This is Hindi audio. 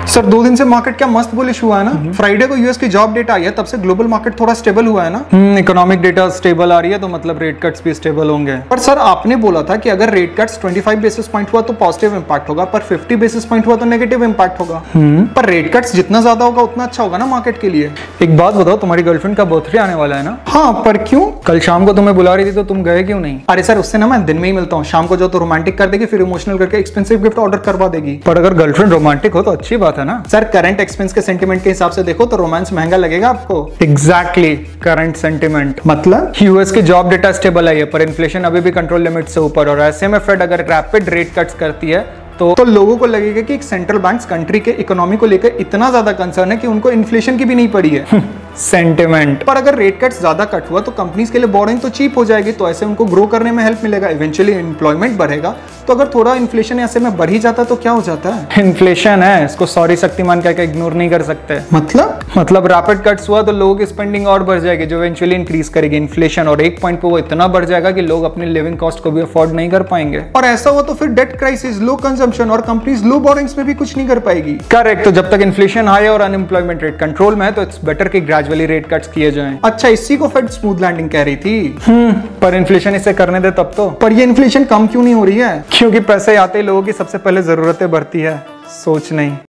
सर 2 दिन से मार्केट क्या मस्त बुलिश हुआ है ना। फ्राइडे को यूएस की जॉब डेटा आई है, तब से ग्लोबल मार्केट थोड़ा स्टेबल हुआ है ना। इकोनॉमिक डेटा स्टेबल आ रही है तो मतलब रेट कट्स भी स्टेबल होंगे। पर सर आपने बोला था कि अगर रेट कट्स 25 बेसिस पॉइंट हुआ तो पॉजिटिव इंपैक्ट होगा, पर 50 बेसिस पॉइंट हुआ तो नेगेटिव इंपैक्ट होगा। पर रेट कट्स जितना ज्यादा होगा उतना अच्छा होगा ना मार्केट के लिए। एक बात बताओ, तुम्हारी गर्लफ्रेंड का बर्थडे आने वाला है ना। हाँ, पर क्यों? कल शाम को तुम्हें बुला रही थी तो तुम गए क्यों नहीं? अरे सर उससे ना मैं दिन में ही मिलता हूँ, शाम को जो तो रोमांटिक कर देगी, फिर इमोशनल करके एक्सपेंसिव गिफ्ट ऑर्डर करवा देगी। पर अगर गर्लफ्रेंड रोमांटिक हो तो अच्छी बात है ना। सर करंट एक्सपेंस के सेंटीमेंट के हिसाब से देखो तो रोमांस महंगा लगेगा आपको। एग्जैक्टली, करंट सेंटीमेंट मतलब यूएस की जॉब डेटा स्टेबल आई है पर इन्फ्लेशन अभी भी कंट्रोल लिमिट से ऊपर, और ऐसे में फेड अगर रैपिड रेट कट्स करती है तो लोगों को लगेगा कि एक सेंट्रल बैंक कंट्री के इकोनॉमी को लेकर इतना ज्यादा कंसर्न है कि उनको इन्फ्लेशन की भी नहीं पड़ी है। सेंटिमेंट। पर अगर रेट कट्स ज्यादा कट हुआ तो कंपनीज के लिए बोरिंग तो चीप हो जाएगी, तो ऐसे उनको ग्रो करने में हेल्प मिलेगा, इवेंचुअली एम्प्लॉयमेंट बढ़ेगा। तो अगर थोड़ा इन्फ्लेशन ऐसे में बढ़ ही जाता तो क्या हो जाता है? इन्फ्लेशन है, इसको सॉरी शक्तिमान कह के इग्नोर नहीं कर सकते। मतलब रैपिड कट्स हुआ तो लोगों की स्पेंडिंग और बढ़ जाएगी जो इवेंचुअली इंक्रीज करेगी इन्फ्लेशन, और एक पॉइंट पे वो इतना बढ़ जाएगा कि लोग अपनी लिविंग कॉस्ट को भी अफोर्ड नहीं कर पाएंगे। और ऐसा हुआ तो फिर डेट क्राइसिस, लो कंजम्पशन और कंपनीज लो बोरिंग्स में भी कुछ नहीं कर पाएगी। करेक्ट। तो जब तक इन्फ्लेशन हाई और अनएम्प्लॉयमेंट रेट कंट्रोल में है तो इट्स बेटर कि ग्रेजुअली रेट कट्स किए जाएं। अच्छा, इसी को फेड स्मूथ लैंडिंग कह रही थी। पर इन्फ्लेशन इसे करने दे तब तो। पर ये इन्फ्लेशन कम क्यों नहीं हो रही है? क्योंकि पैसे आते ही लोगों की सबसे पहले जरूरतें बढ़ती है, सोच नहीं।